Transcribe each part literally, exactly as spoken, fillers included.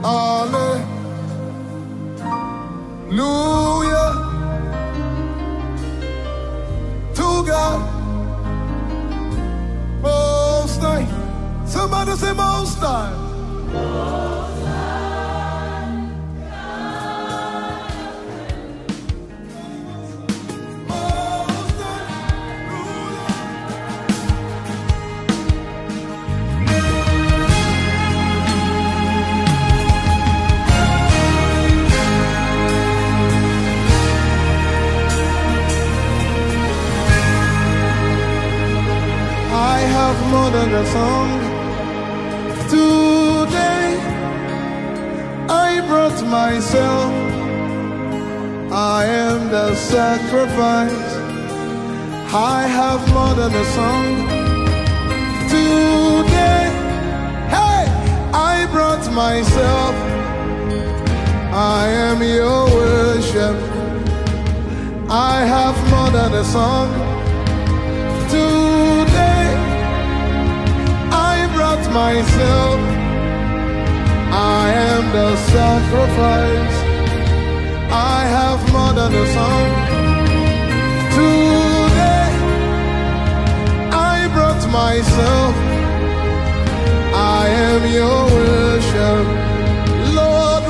Hallelujah to God Most High. Somebody say Most High. More than a song. Today I brought myself. I am the sacrifice. I have more than a song. Today, hey, I brought myself. I am your worship. I have more than a song. Today myself, I am the sacrifice. I have more than a song. Today I brought myself. I am your worship. Lord,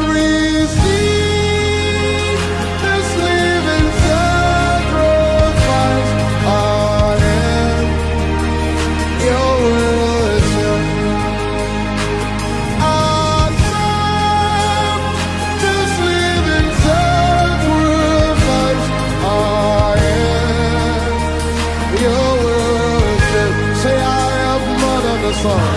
receive this living sacrifice. I am your worship. Song.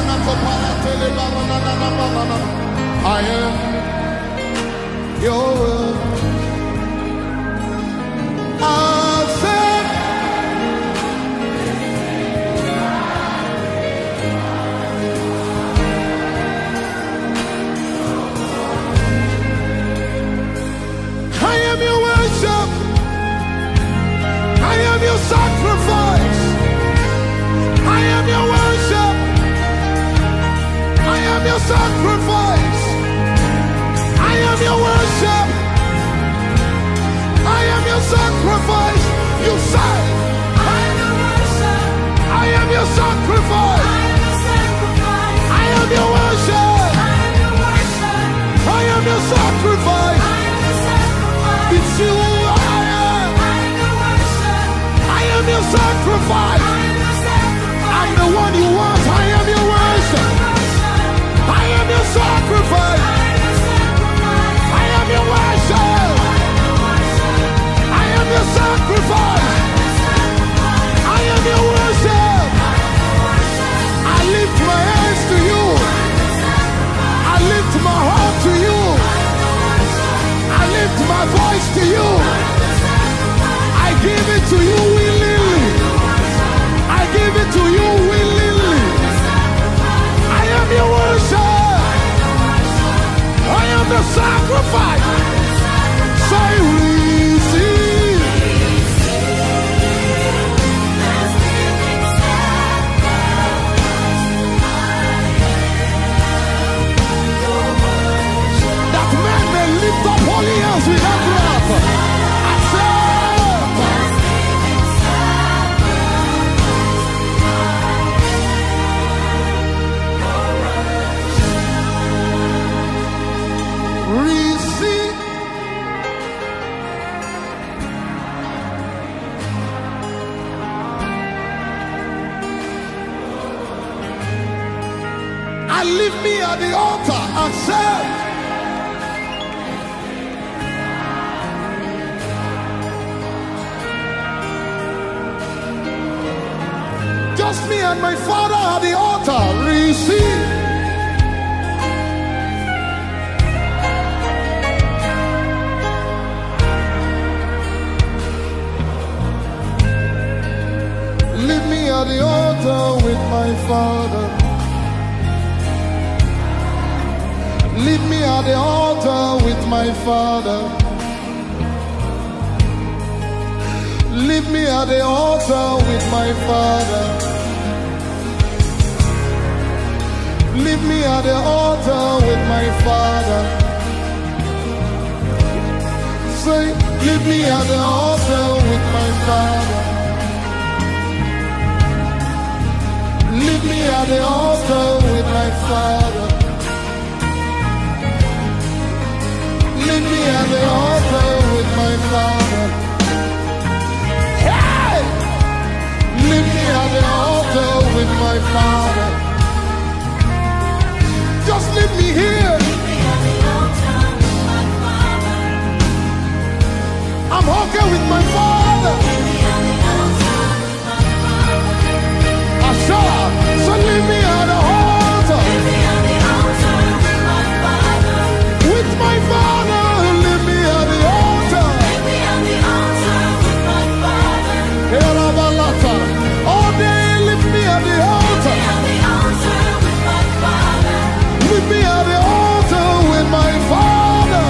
I am your will. I said, I am your worship. I am your sacrifice. I am your worship. I am your sacrifice. I am your worship. I am your sacrifice. You say, I am your worship. I am your sacrifice. I am your worship. I am your sacrifice. It's you. I am. I am your sacrifice. I'm the one you want. I am your worship. I am your sacrifice. I am your worship. I am your sacrifice. I am your worship. I lift my hands to you. I lift my heart to you. I lift my voice to you. I give it to you willingly. I give it to you willingly. I am your worship. I am the sacrifice. Say receive. That man may lift up holy hands without wrath. I say, receive. I leave me at the altar and said, just me and my Father at the altar. Receive. Leave me at the altar with my Father. Leave me at the altar with my Father. Leave me at the altar with my Father. Leave me at the altar with my Father. Say, leave me at the altar with my Father. Leave me at the altar with my Father. Leave me at the altar with my Father. Hey! Leave me at the altar with my Father. Just leave me here. I'm okay with my Father. Asha, so leave me at the altar. With my Father, leave me at the altar. All day, leave me at the altar. Leave me at the altar with my Father.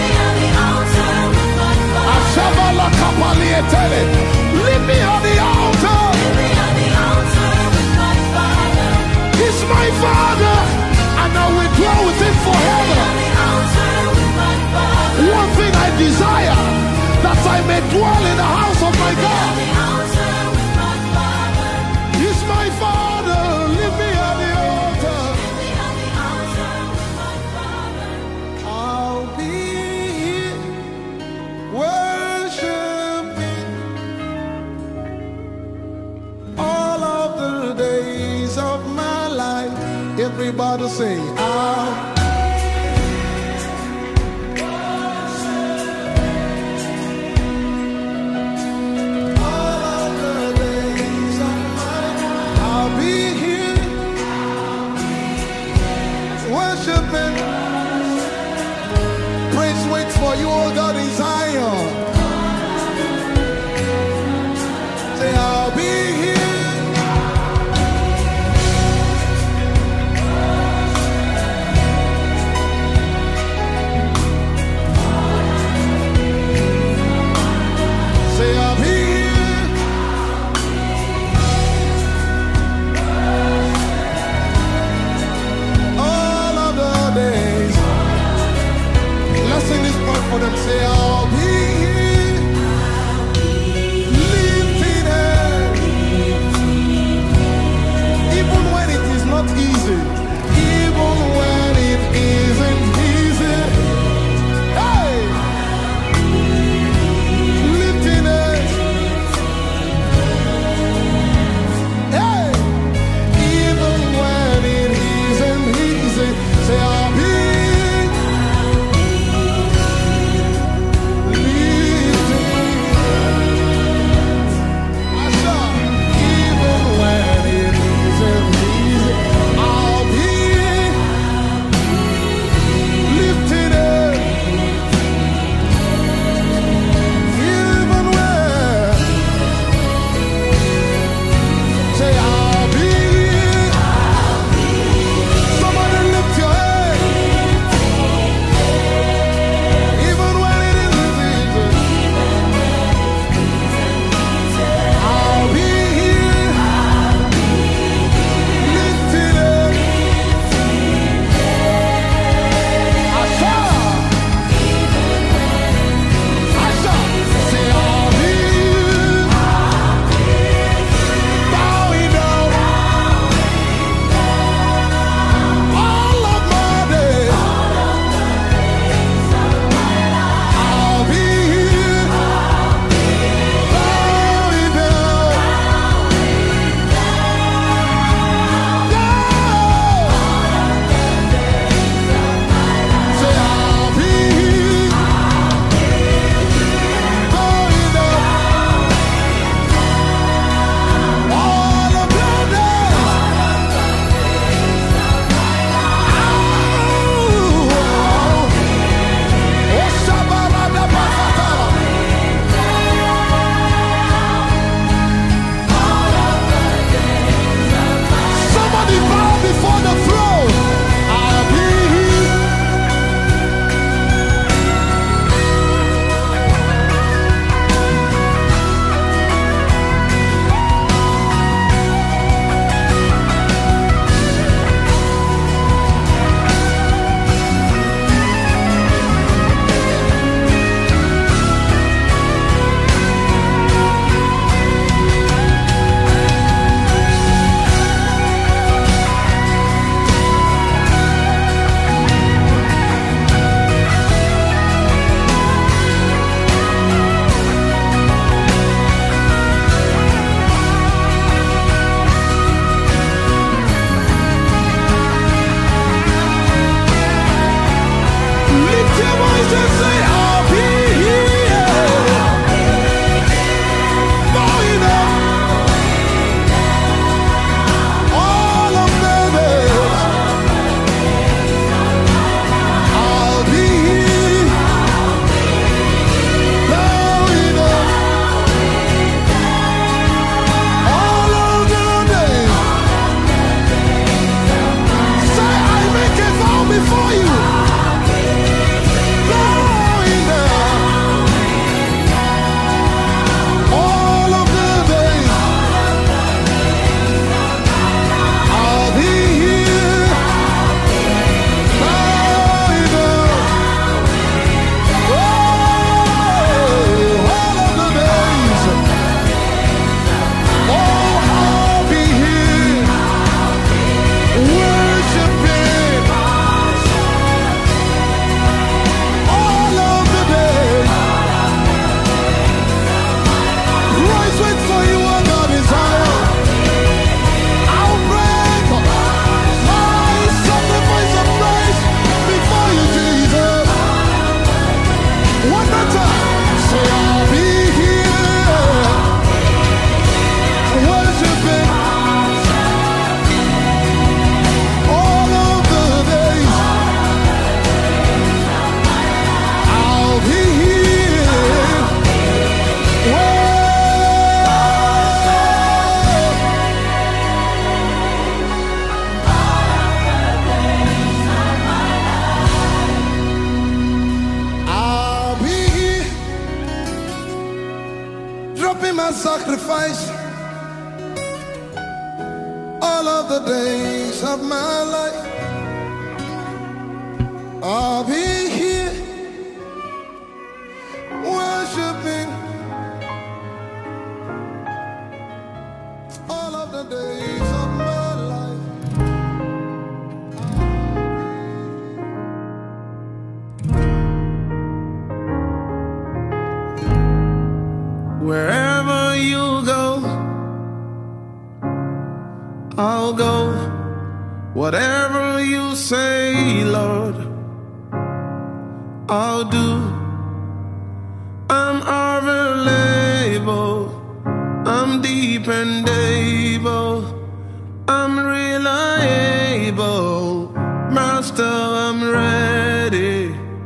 Leave me at the altar. He's my Father, and I will dwell with him forever. One thing I desire, that I may dwell in the house of my God. He's my Father. Leave me at the altar. I'll be here worshiping all of the days of my life. Everybody say, I'll you, oh God, in Zion. Say, I'll be here. Say, I'll be here. All of the days. Let's sing this part for them. Say, I'll sacrifice all of the days of my life. I'll be here worshiping all of the days of my life. Wherever you go, I'll go. Whatever you say, Lord, I'll do. I'm available, I'm dependable, I'm reliable, Master, I'm ready.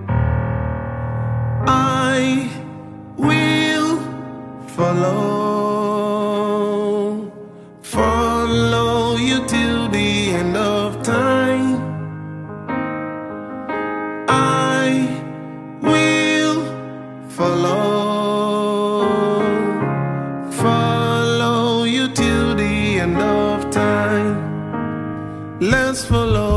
I will follow, follow you till the end of time. I will follow, follow you till the end of time. Let's follow.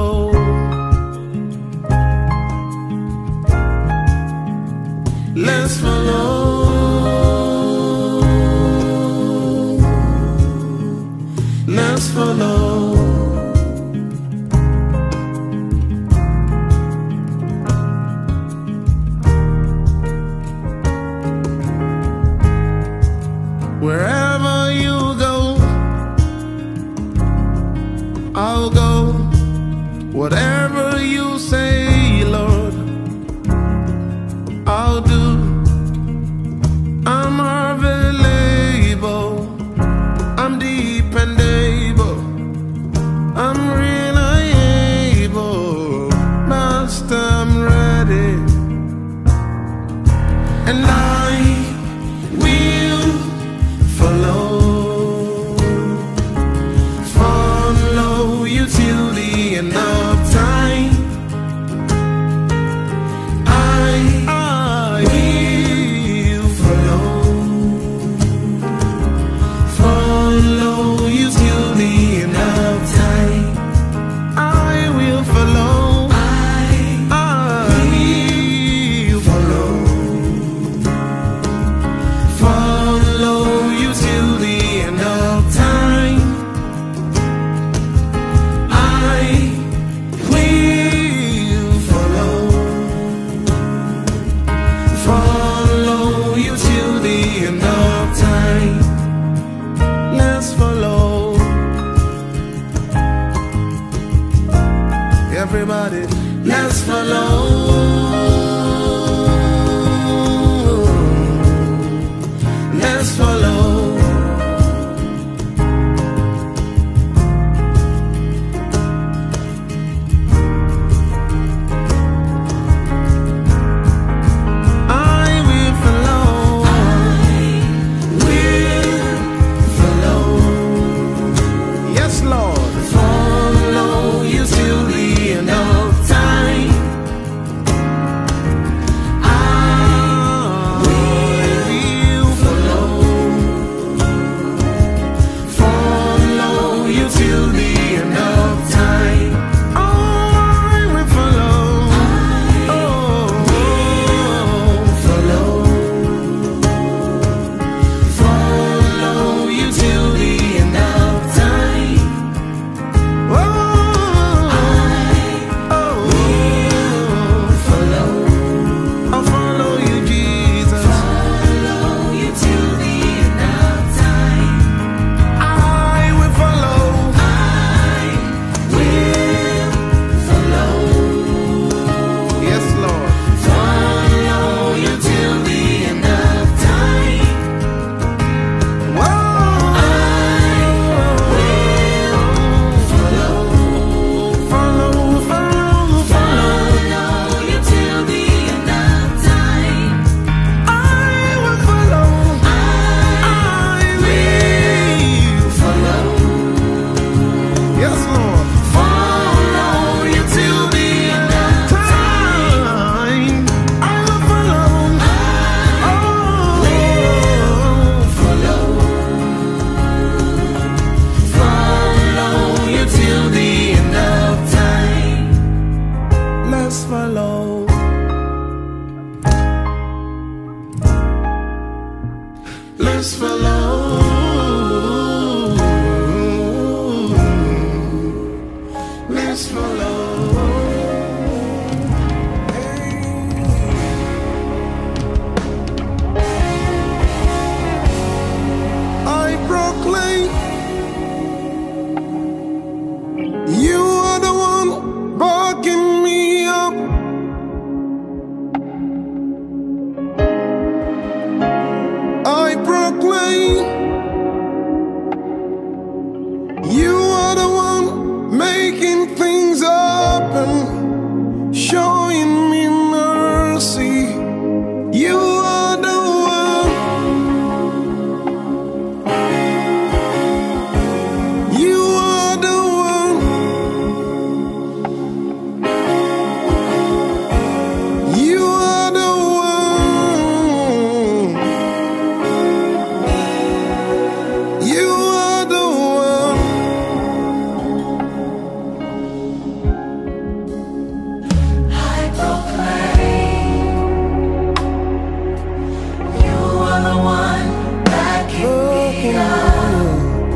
Let's follow. Let's follow. Wherever you go, I'll go. Whatever you say, Lord, I'll do. I'm available, I'm dependable, I'm reliable, Master, I'm ready. And I will follow, follow you till the end of time. I, I will follow, follow you till the end of time. I will follow, I, I will follow, follow you till the end of time. I will follow, follow you till the end of time. Let's follow. Everybody, let's follow. Let's follow. I will follow. I will follow. Yes, Lord. Follow you till the end of time. just follow. I proclaim you are the one backing me up. I proclaim you are the one making things happen, showing me mercy. You are the one. You are the one. You are the one. You are the one. I proclaim you are the one backing me up.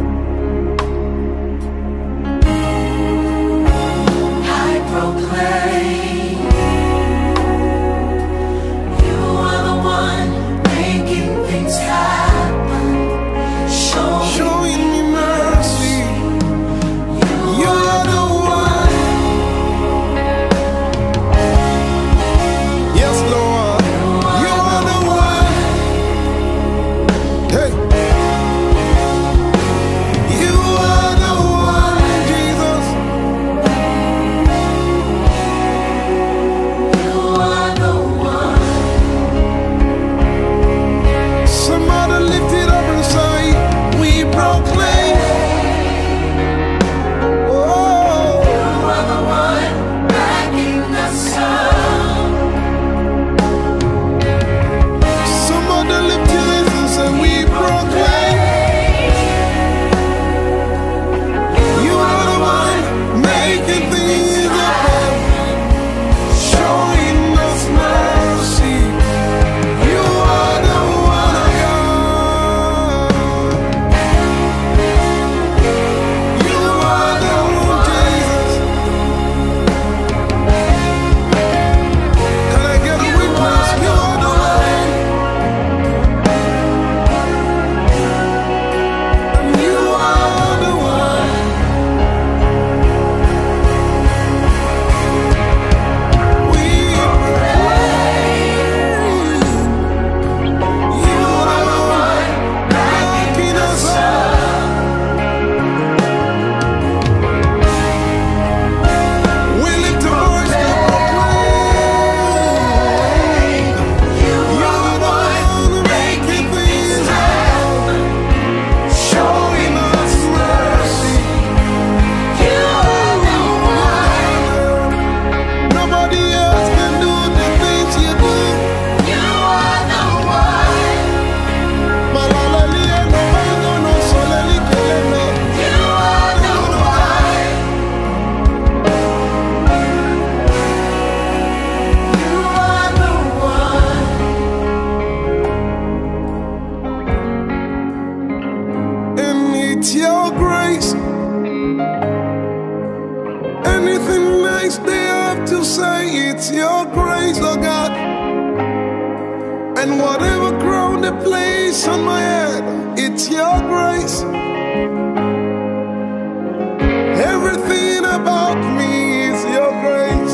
I proclaim you are the one making things happen, showing Showing me mercy. you You are the one. Yes, Lord. You are the one. Hey. You are the one, Jesus. you are the one. Somebody lift it up and say, we proclaim. Oh, You are the one backing us up. somebody lift your hands and say, we proclaim. You are the one making things happen, showing us mercy. You are the one, God. You are the one, Jesus. Can I get a witness? You are the one. And you are the one. We proclaim. You are the one backing us up. We lift our voice to proclaim. You are the one making things happen, showing us mercy. You are the one. Nobody else can do the things you do. You are the one. Malalalia no bango no soleli keleno. You are the one. You are the one. And it's your grace. Anything nice they have to say, it's your grace, oh God. And whatever crown they place on my head, it's your grace. Everything about me is your grace.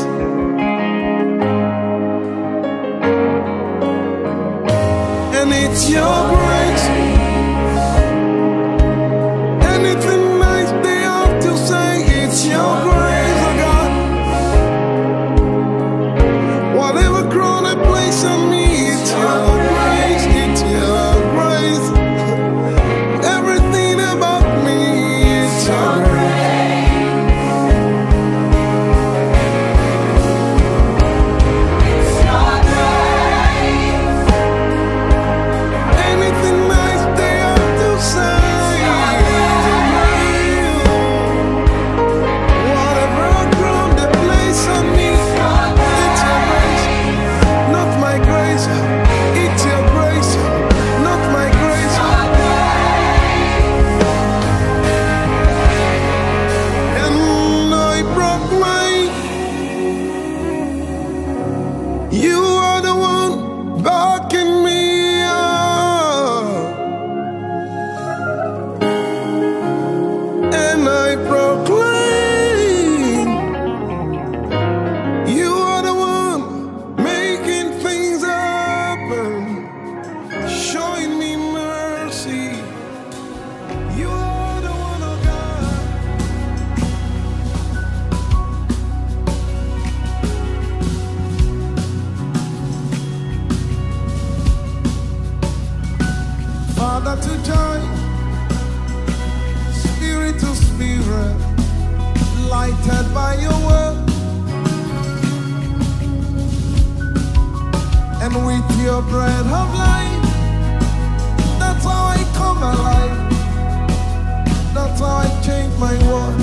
And it's your grace. Anything nice they have to say, it's your grace, oh God. Whatever crown they place on me, it's your grace, it's your grace. Everything about me is your grace. It's your grace. Anything nice they have to say, it's your grace. your bread of life. That's how I come alive. That's how I change my world.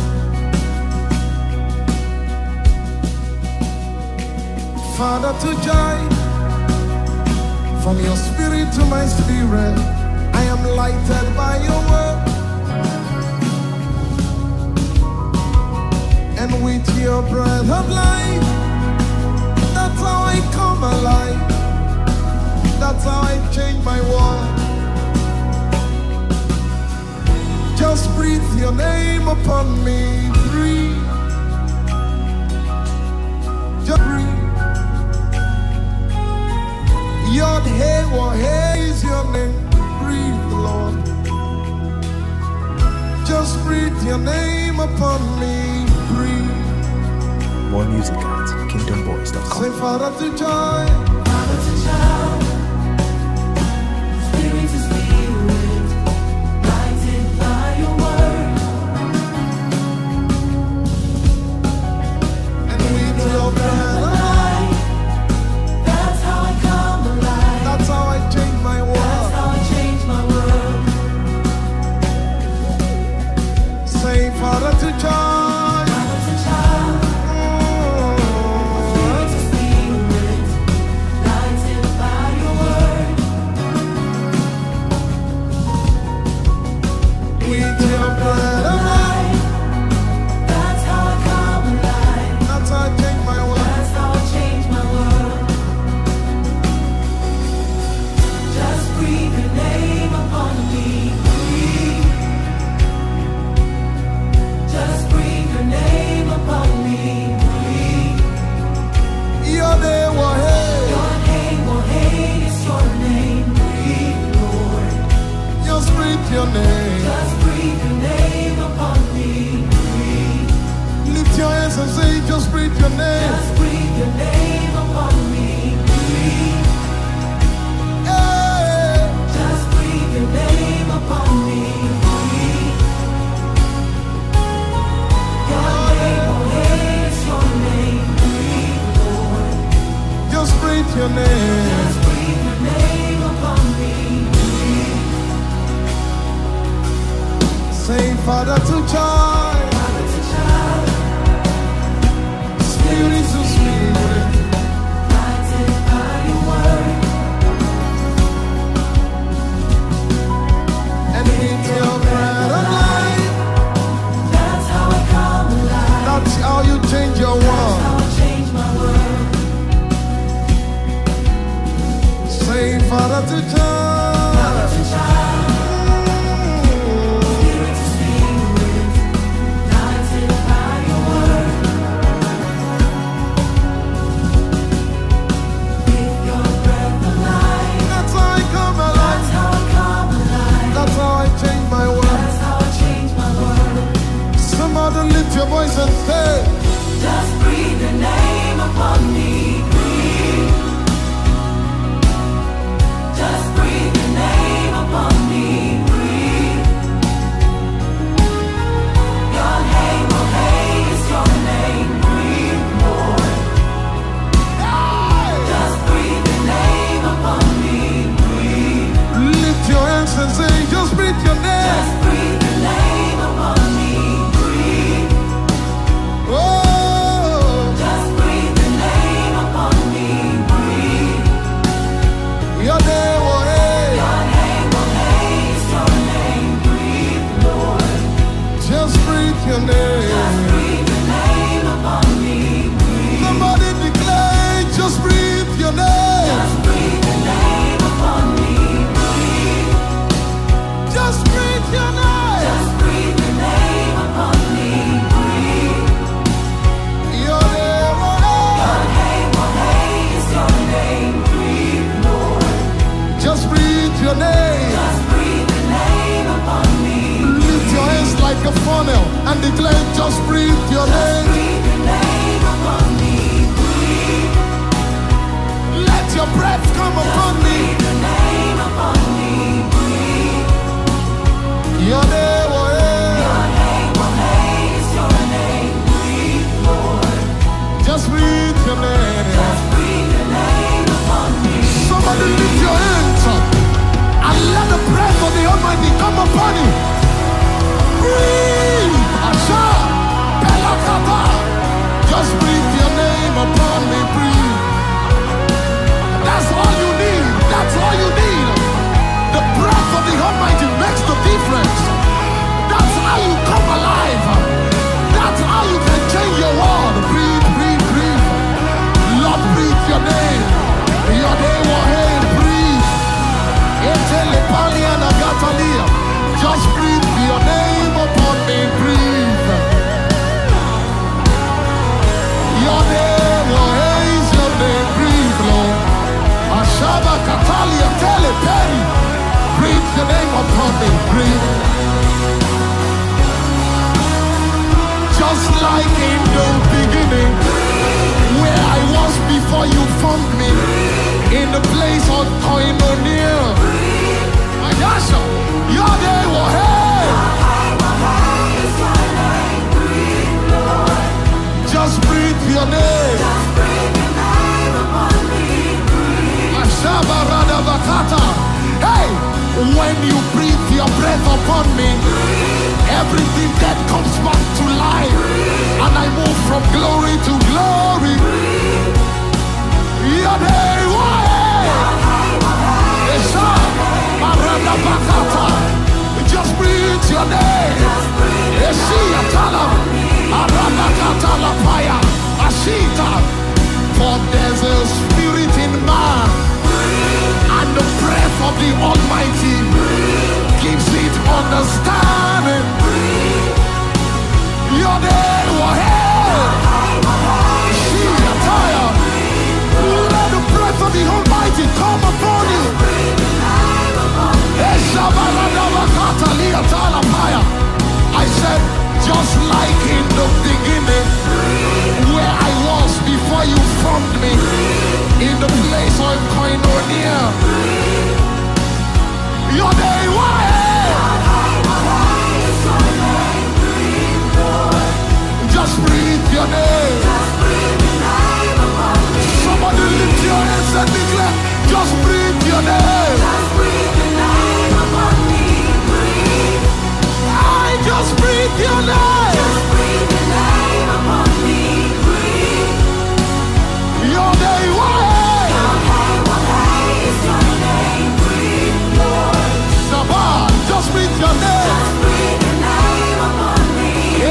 Father to joy, from your spirit to my spirit, I am lighted by your word. And with your breath of life, that's how I come alive. That's how I change my world. Just breathe your name upon me. Breathe. Just breathe. Yod Hey Wah Hey is your name. Breathe, Lord. Just breathe your name upon me. Breathe. More music at kingdom boys dot com. Say Father to joy, Father to child, Spirit to spirit, lighted by your word. and with your breath of Alive, that's how I come alive. that's how I change my That's world. how I change my world. Say Father to joy, Father to child, Spirit to spirit, lighted by your word. with your breath of life, That's how I come alive. that's how I change my world. That's how I change my world. Just breathe your name upon me. Breathe. Just breathe your name upon me. Breathe. Yod Hey Wah Hey, Your name, oh hey, is your name. Breathe, Lord. just breathe your name. Just breathe your name upon me. Breathe. Lift your hands and say, just breathe your name. Just breathe your name upon me. Breathe. Hey, Just breathe your name upon me. Breathe. Your name, oh hey, is your name. Breathe, Lord. just breathe your name. Just breathe your name upon me. Breathe. Say Father to joy, Father to child, Spirit to spirit, lighted by your word. and with your breath of life, That's how I come alive. that's how you change your That's world. how I change my world. Say Father to joy, Father to child, Spirit to spirit, your name upon me. Breathe. Just like in the beginning, where I was before you formed me, in the place of koinonia. My gosh, your name will hail. Just breathe your name. Hey, when you breathe your breath upon me, everything that comes back to life, and I move from glory to glory. Your name, just breathe your name. For there's a spirit in man, and the breath of the Almighty gives it understanding. Your name will hail. Let the breath of the Almighty come upon you. I said, just like in the beginning, where I was before you formed me, in the place of koinonia. Your name will just breathe your name. Somebody lift your hands and declare, just breathe your name. I just breathe your name. Just breathe your name upon me. Breathe. Your name will Your name will is your name. Breathe, Lord. Shabbat, just breathe your name. Just breathe your name upon me.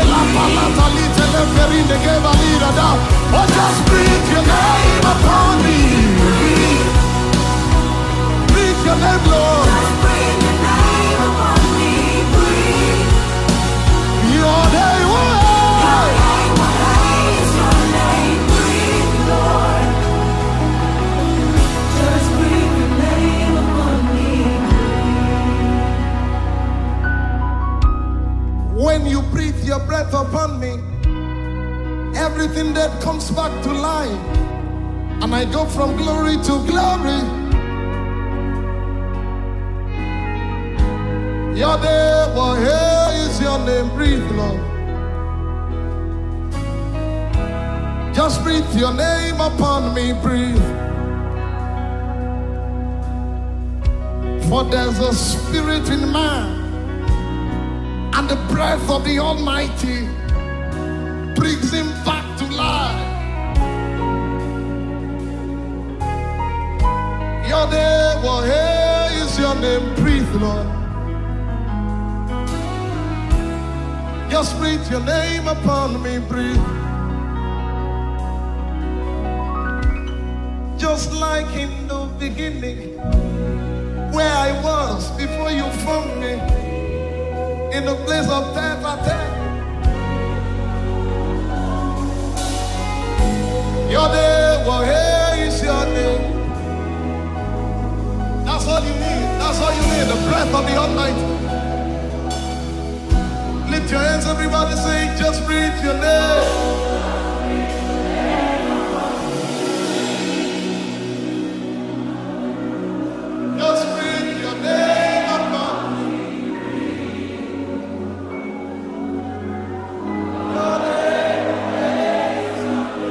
Oh, just breathe your name upon me. Breathe, breathe your name, Lord. Just breathe your name upon me. Breathe. Your name will Your name will is your name. Breathe, Lord. Just breathe your name upon me. When you breathe your breath upon me, everything that comes back to life, and I go from glory to glory. Your name, oh, here is your name. Breathe, Lord. Just breathe your name upon me. Breathe. For there's a spirit in man, and the breath of the Almighty brings him back to life. Your name, oh, here is your name. Breathe, Lord. Just breathe your name upon me. Breathe. Just like in the beginning, where I was before you formed me, in the place of death I tell. Your name, well, here is your name. That's all you need. That's all you need. The breath of the Almighty. Lift your hands, everybody, say, just breathe your name. Just breathe your name upon me. Your name is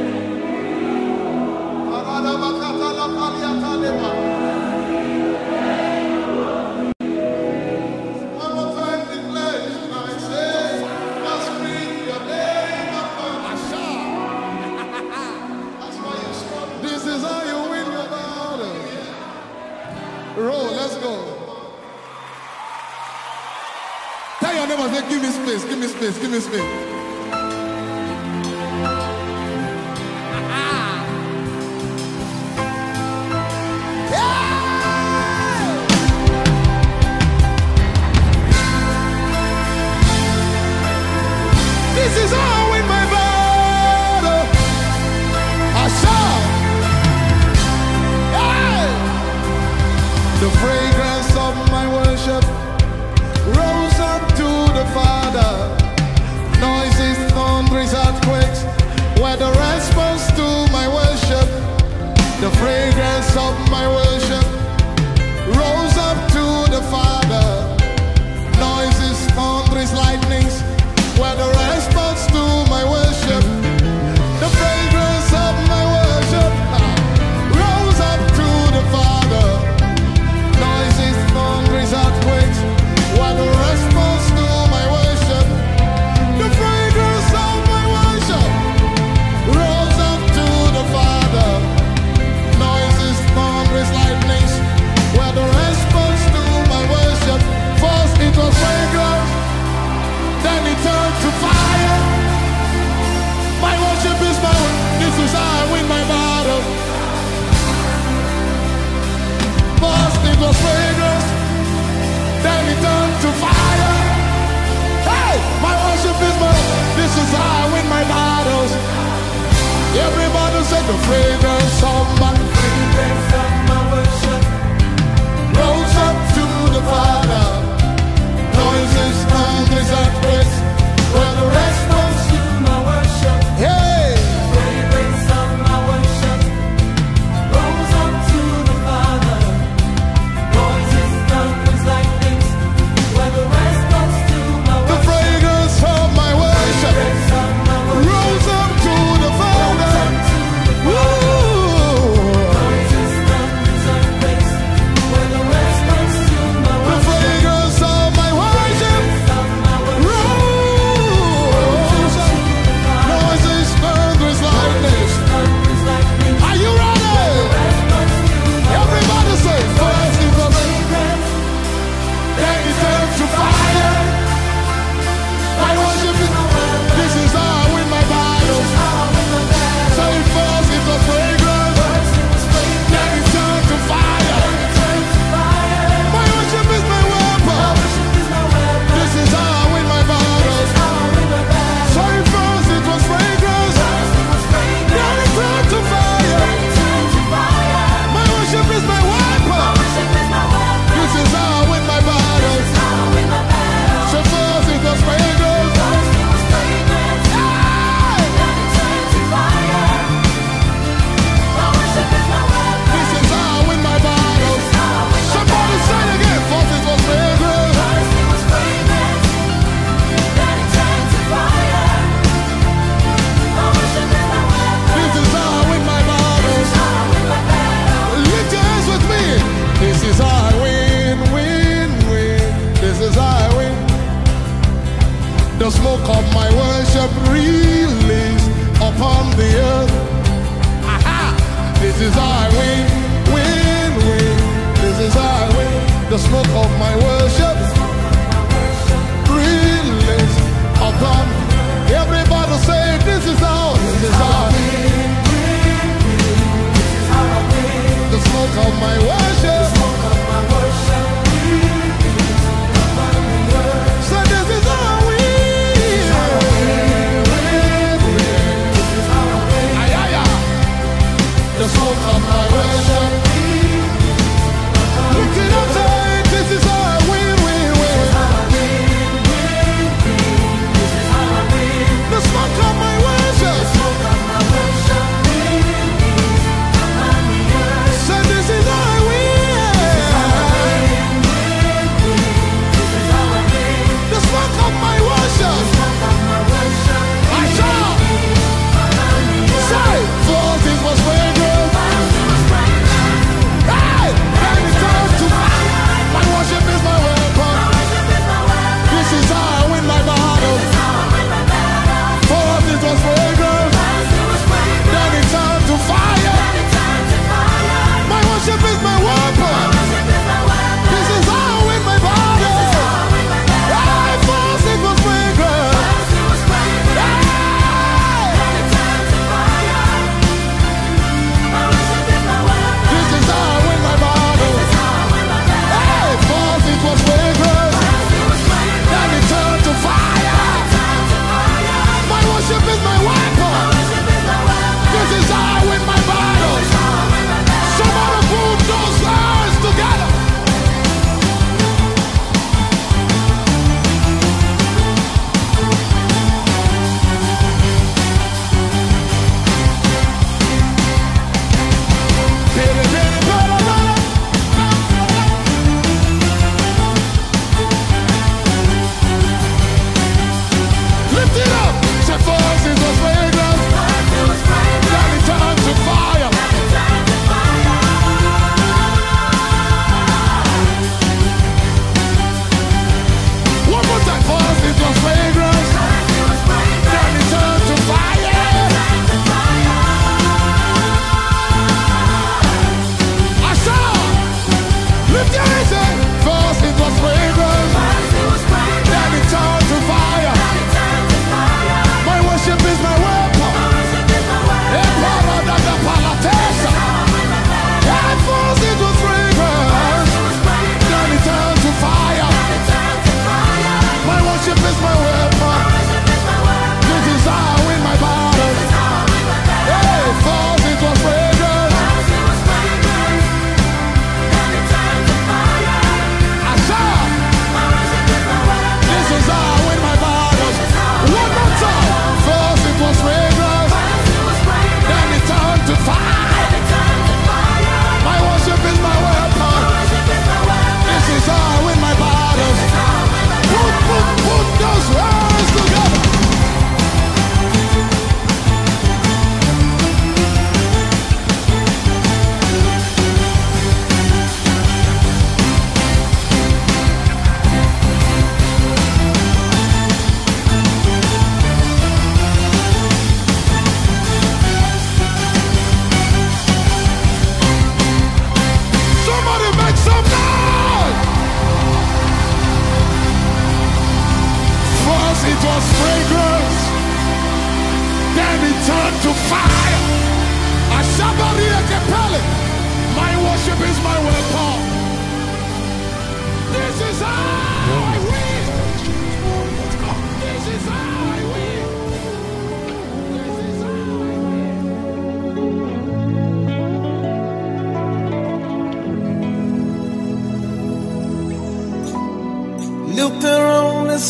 one more time, declare it tonight. Say, just breathe your name upon me. That's why you're strong. This is how you win your battle. Roll, let's go. Tell your neighbor, say, give me space, give me space, give me space. This is how I win my battle. I shout. Hey! The fragrance of my worship where the response to my worship, the fragrance of my worship, rose up to the Father. Noises, thunders, lightnings, where the response to my worship, the fragrance of my worship, rose up to the Father. Noises, thunders, earthquakes, where the response to my worship, the fragrance of my worship, rose up to the Father. Noises, thunders, lightnings, where the response to my worship, first it was fragrance, then it turned to fire. My worship is my win. This is how I win my battle. First it was fragrance, then it turned to fire. Hey, my worship is my win. This is how I win my battles. Everybody said the fragrance of my fragrance of my worship rose up to the Father. Noises, thunders, earthquakes, where the response to my worship. Hey, fragrance of my worship rose up to the Father. Noises, thunders, lightnings, where the response to my worship. The fragrance of my worship rose up to the Father. Noises, thunders, earthquakes, where the response to my worship. The fragrance of my worship rose up. Noises, thunders, lightnings. Are you ready? Everybody say, first it was fragrance, then it turned to fire. My worship is, this is how I win my battles. Say first it was fragrance, then it turned to fire. My worship is my weapon. This is how I win my battles. Say first it was fragrance, then it turned to fire. My worship is my weapon. This is how I win my battles. So first it was fragrance. This is how I win my battles. Somebody say it again. First it was fragrance. This is how I win my battles. Lift your hands with me. This is how I win, win, win. This is how I win. The smoke of my worship release upon the earth. Aha! This is how I win, win, win. This is how I win. The smoke of my worship release upon. Everybody say, this is how, this is how I win. The smoke of my worship. So this is how I win. Ay, ay, ay. The smoke of my worship. Look it up, say, this is how I win.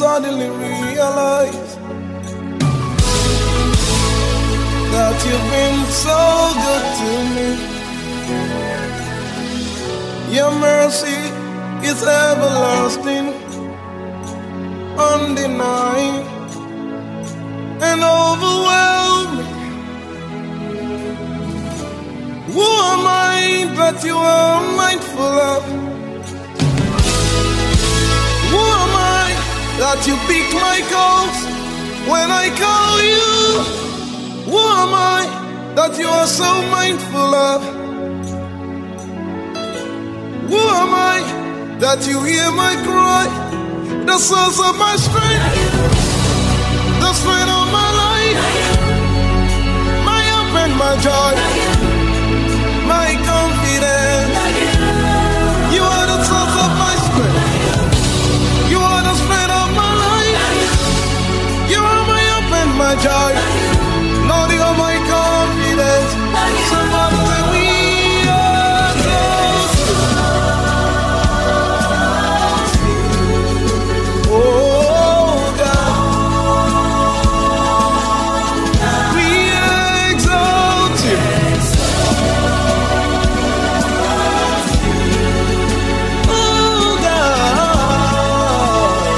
suddenly realize that you've been so good to me. Your mercy is everlasting, undenied, and overwhelming. Who am I that you are mindful of? Who am I that you pick my calls when I call you? Who am I that you are so mindful of? Who am I that you hear my cry? The source of my strength, the strength of my life, my hope and my joy, my confidence. You are the source of my strength. You are the strength of my life. You are my hope and my joy. Lord, you are my confidence. Somebody say we are close. Oh God, we exalt you. Oh God,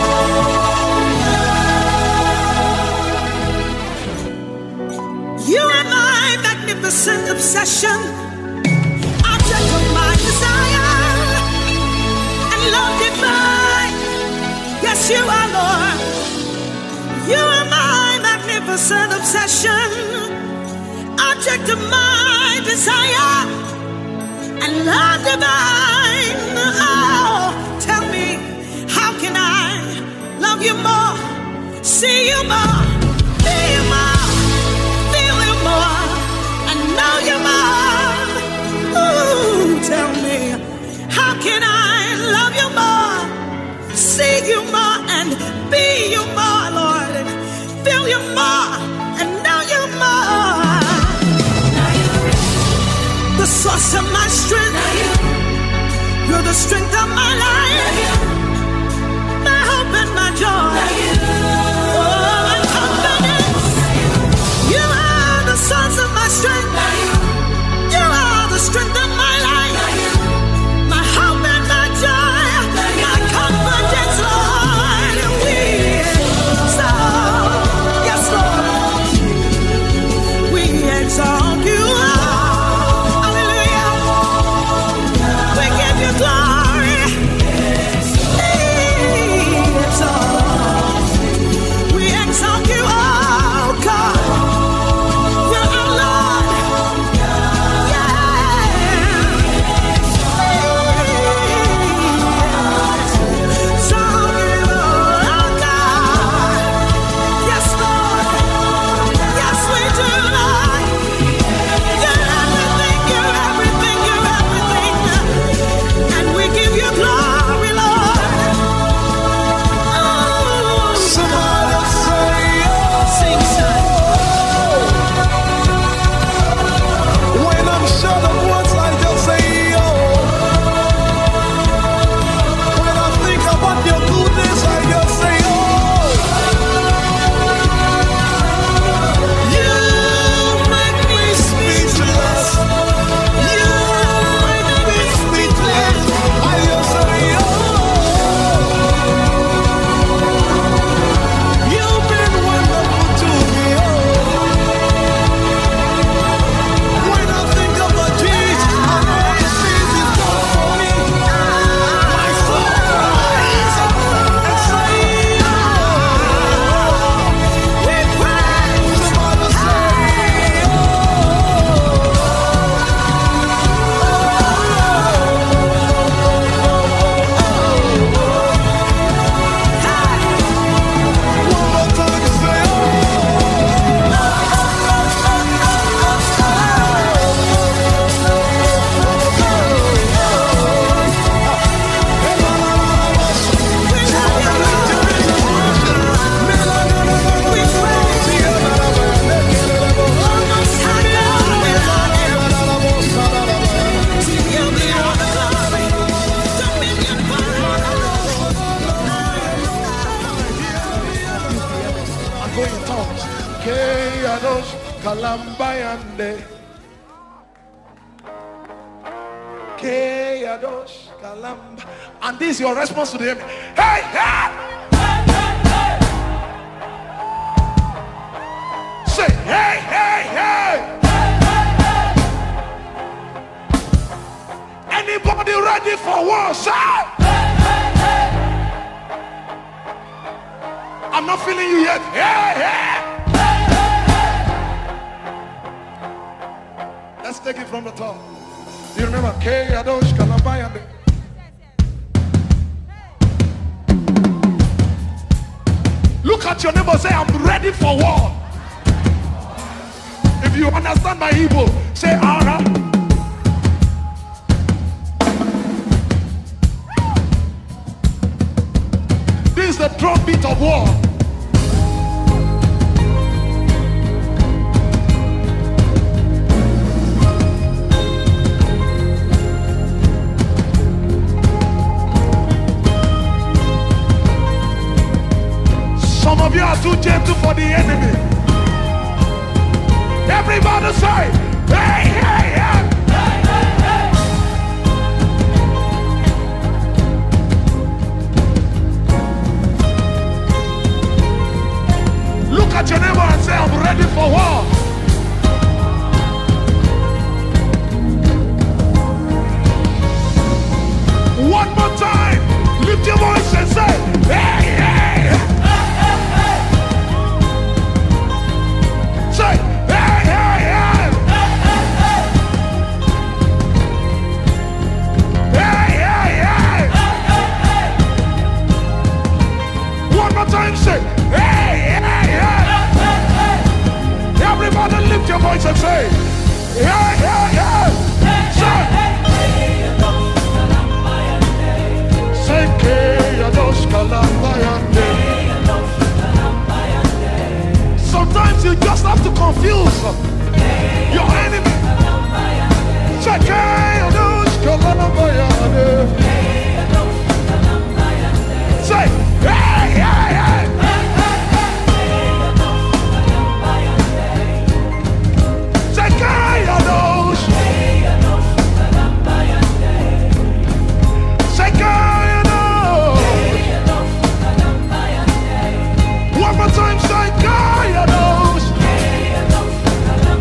you are my magnificent obsession, object of my desire, and love divine. Yes, you are, Lord. You are my magnificent obsession, object of my desire, and love divine. Oh, tell me, how can I love you more, see you more, be you more, feel you more, and know you more? Ooh, tell me, how can I love you more, see you more, and be you more, Lord, and feel you more, and know you more? The source of my strength, you're the strength of my life, my hope and my joy, oh, my confidence. Kalambayande. Keyadosh Kalamba. And this is your response to the enemy. Hey, hey! Say, hey, hey, hey! Anybody ready for war? Say! I'm not feeling you yet. Hey, hey! Let's take it from the top. You remember? Keyadosh Kalabayande. Look at your neighbor and say, I'm ready for war. If you understand my Igbo, say Ara. This is the drumbeat of war. Some of you are too gentle for the enemy. Everybody say, hey, hey, hey. Hey, hey, hey. Look at your neighbor and say, I'm ready for war. One more time, lift your voice and say, hey, hey. Say, hey, hey, hey. Hey, hey, hey. One more time, say, hey, hey, hey. Everybody lift your voice and say, hey, hey, hey. Say, say, Keyadosh Kalambayande. Sometimes you just have to confuse your enemy. Say, Keyadosh Kalambayande. Say, hey, hey, hey. Say, Keyadosh. Say, Keyadosh. One more time, say, Keyadosh.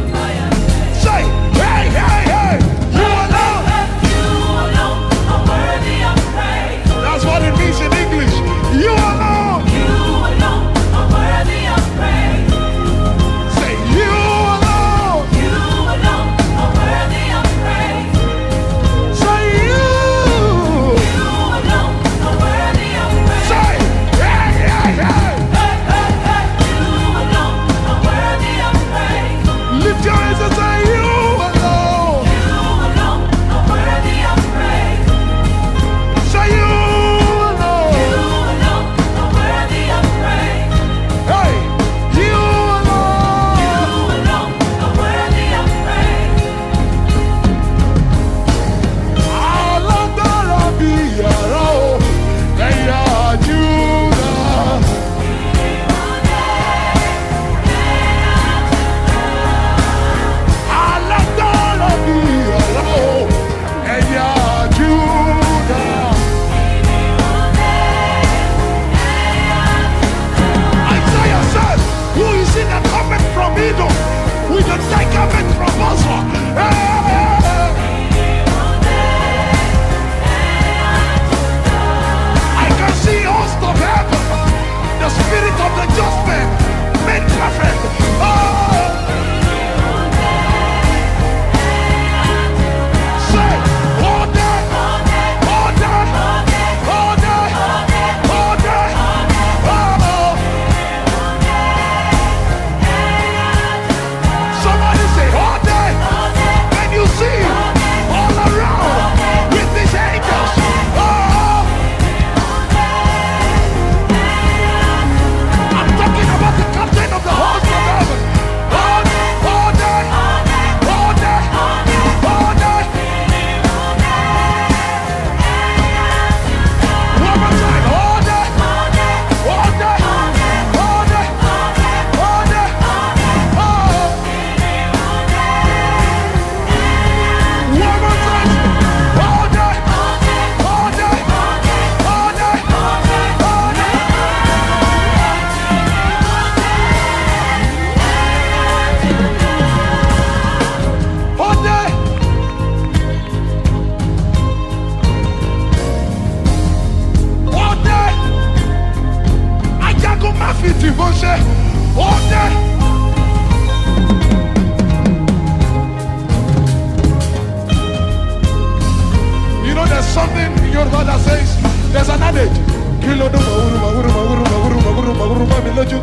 Your father says, there's an adage. Kilo do maguru maguru maguru maguru maguru maguru mamiloju.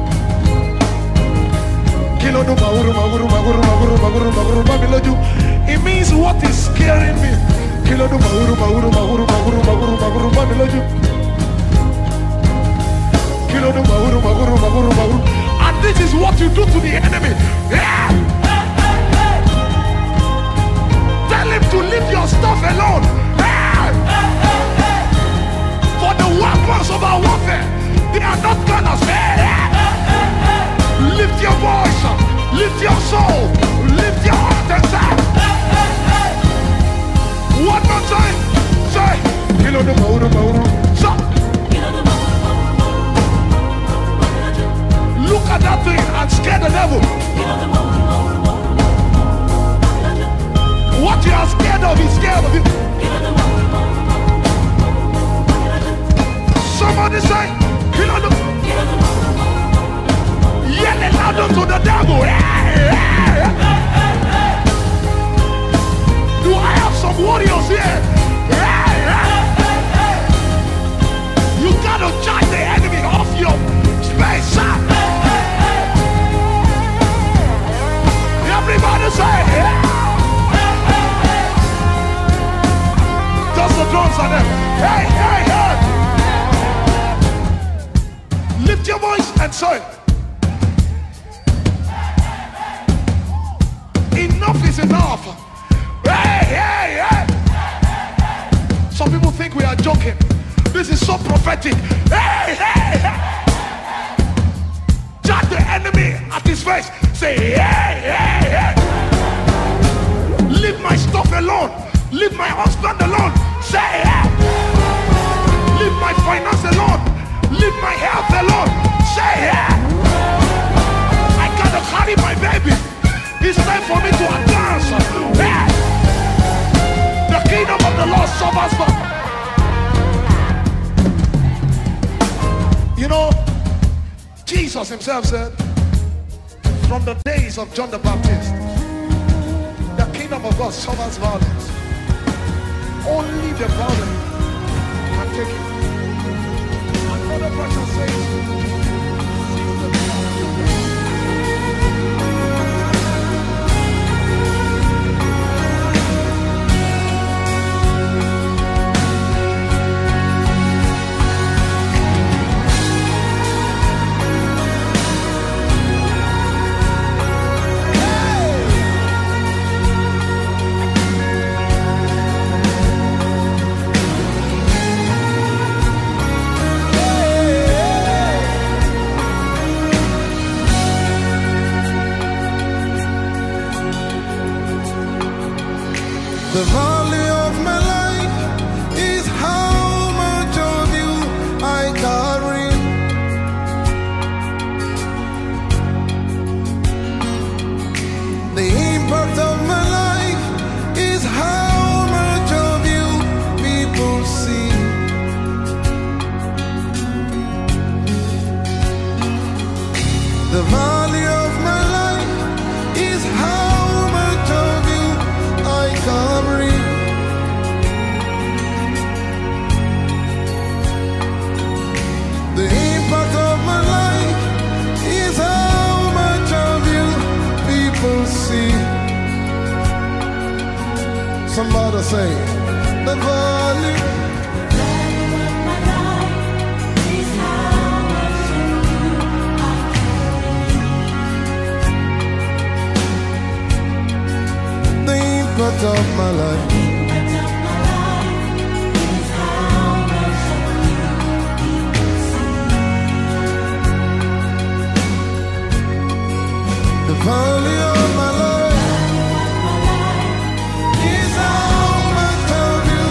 Kilo do maguru maguru maguru maguru maguru maguru mamiloju. It means what is scaring me. Kilo do maguru maguru maguru maguru maguru maguru mamiloju. Kilo do maguru maguru maguru maguru. And this is what you do to the enemy. Yeah. Tell him to leave your stuff alone. Yeah. For the weapons of our warfare, they are not gonna say. Yeah. Lift your voice, lift your soul, lift your heart and say. One more time, say. Kilo do maguru maguru. Stop. Look at that thing and scare the devil. What you are scared of is scared of you. Somebody say, kill them. Yell it loud to the devil. Do I have some warriors here? You gotta charge the enemy off your space. Everybody say, yeah. Just the drums on them. Hey, hey, hey. Lift your voice and say, enough is enough. Hey, hey, hey. Some people think we are joking. This is so prophetic. Hey, hey, hey. Judge the enemy at his face. Say, hey, hey, hey. Leave my stuff alone. Leave my husband alone. Say, hey. Leave my finance alone. Leave my health alone. Say, hey. I gotta carry my baby. It's time for me to advance. Hey. The kingdom of the Lord suffers for. You know, Jesus himself said, from the days of John the Baptist, the kingdom of God suffers violence. Only the violent can take it. Another verse says, the value of my life is how much of you I carry. The impact of my life is how much of you people see. The value of my life is how much of you I carry. The impact of my life is how much of you people see. Somebody say, the value. Impact of my life. The value of my life is how much of you.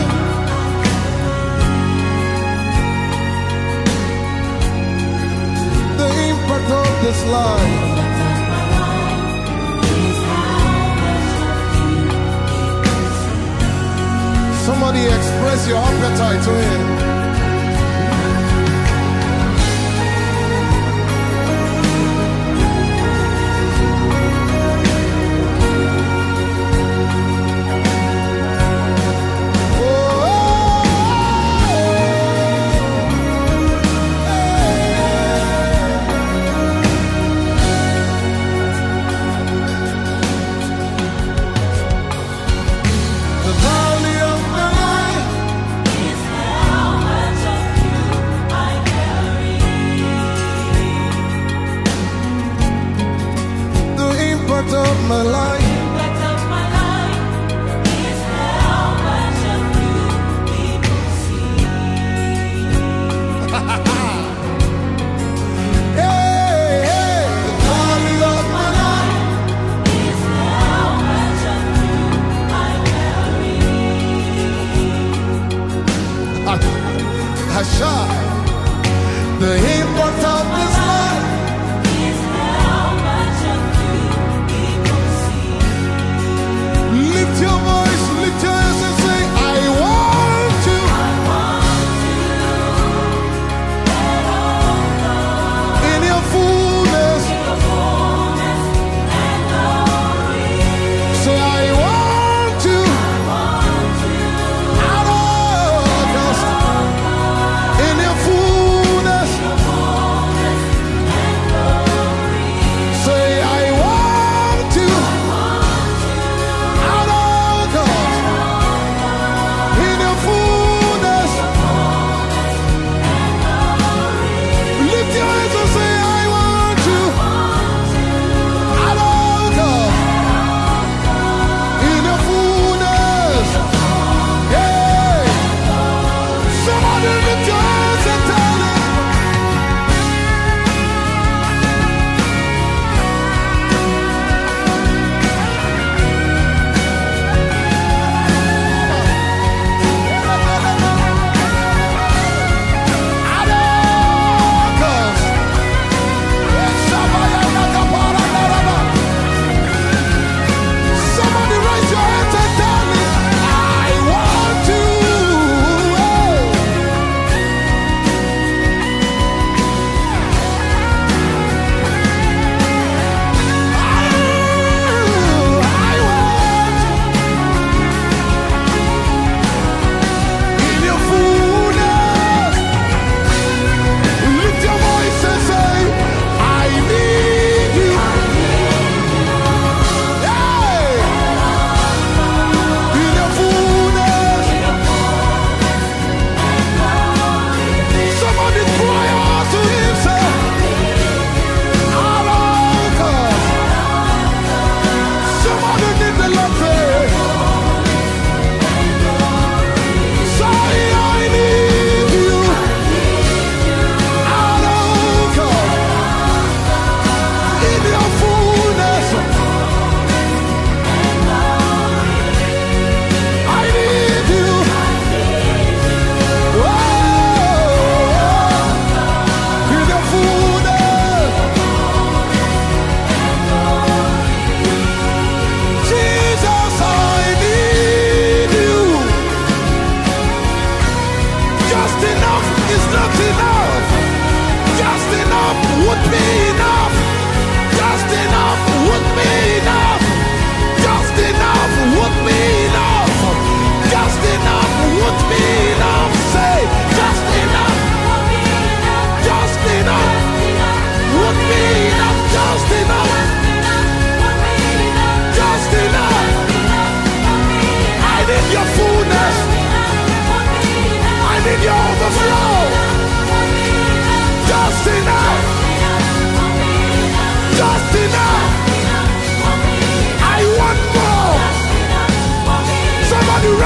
The impact of this life. Somebody express your appetite to him. Oh,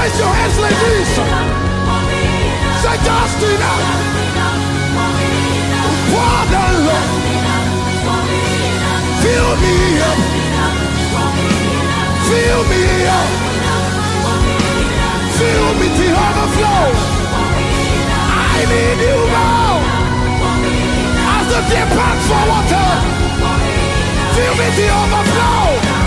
Raise your hands like this. Say, just enough. Pardon, Lord. Fill me up. Fill me up. Fill me to overflow. I need you now. As the deer pants for water. Fill me to overflow.